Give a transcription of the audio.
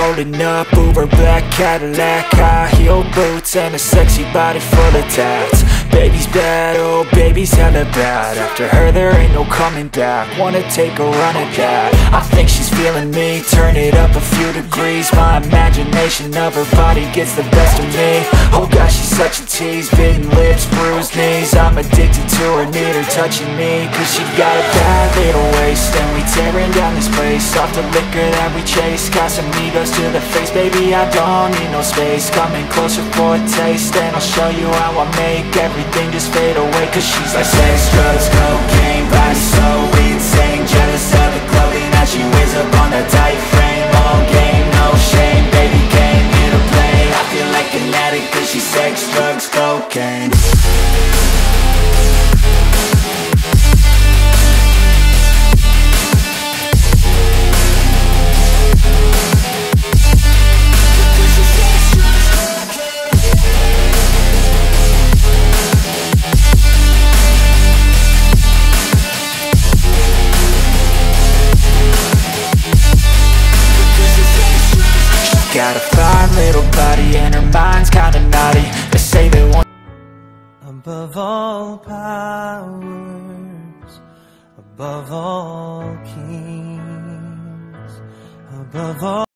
rolling up, Uber black Cadillac, high heel boots and a sexy body full of tats. Baby's bad, oh baby's hella bad. After her there ain't no coming back. Wanna take a run at that. I think she's feeling me, turn it up a few degrees. My imagination of her body gets the best of me. Oh gosh, she's such a tease, bitten lips, bruised knees. I'm addicted to her, need her touching me, cause she got a bad little waist. And we tearing down this place, off the liquor that we chase. Got some egos to the face, baby I don't need no space. Coming closer for a taste, and I'll show you how I make everything just fade away. Cause she's like sex, drugs, cocaine, body so insane. Jealous of the clothing that she wears up on a tight frame. All game, no shame, baby came here to play. I feel like an addict cause she's sex, drugs, cocaine. Got a fine little body and her mind's kinda naughty. They say that one above all powers, above all kings, above all